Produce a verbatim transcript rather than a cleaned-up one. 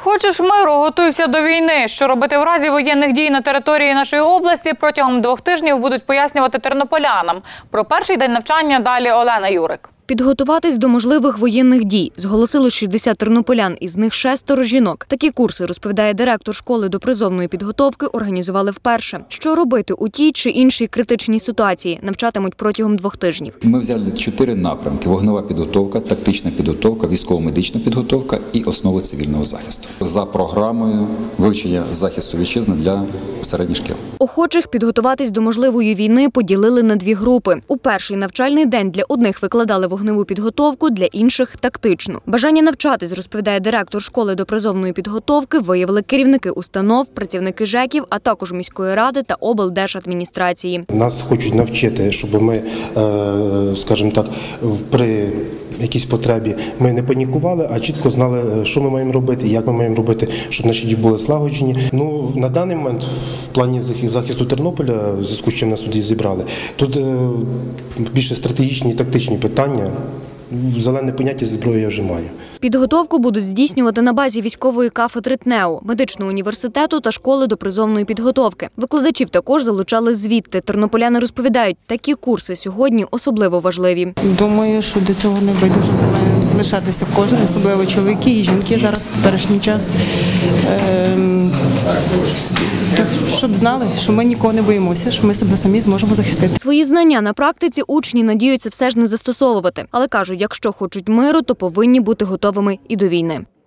Хочеш миру, готуйся до війни. Що робити в разі воєнних дій на території нашої області протягом двох тижнів будуть пояснювати тернополянам. Про перший день навчання далі Олена Юрик. Підготуватись до можливих воєнних дій зголосило шістдесят тернополян, із них шестеро жінок. Такі курси, розповідає директор школи допризовної підготовки, організували вперше. Що робити у тій чи іншій критичній ситуації, навчатимуть протягом двох тижнів. Ми взяли чотири напрямки: вогнева підготовка, тактична підготовка, військово-медична підготовка і основи цивільного захисту. За програмою вивчення захисту вітчизни для середніх шкіл. Охочих підготуватись до можливої війни поділили на дві групи. У перший навчальний день для одних викладали вогневу підготовку, для інших – тактичну. Бажання навчатись, розповідає директор школи допризовної підготовки, виявили керівники установ, працівники ЖЕКів, а також міської ради та облдержадміністрації. Нас хочуть навчити, щоб ми, скажімо так, при якійсь потребі ми не панікували, а чітко знали, що ми маємо робити, як ми маємо робити, щоб наші дії були злагоджені. Ну, на даний момент в плані захисту Тернополя, в зв'язку з чим нас туди зібрали, тут більше стратегічні і тактичні питання. Зелене поняття зброї я вже маю. Підготовку будуть здійснювати на базі військової кафедри ТНЕУ, медичного університету та школи допризовної підготовки. Викладачів також залучали звідти. Тернополяни розповідають, такі курси сьогодні особливо важливі. Думаю, що до цього не байдуже має лишатися кожен, особливо чоловіки і жінки зараз в теперішній час. Ем, то, щоб знали, що ми нікого не боїмося, що ми себе самі зможемо захистити. Свої знання на практиці учні надіються все ж не застосовувати. Але кажуть, якщо хочуть миру, то повинні бути готовими і до війни.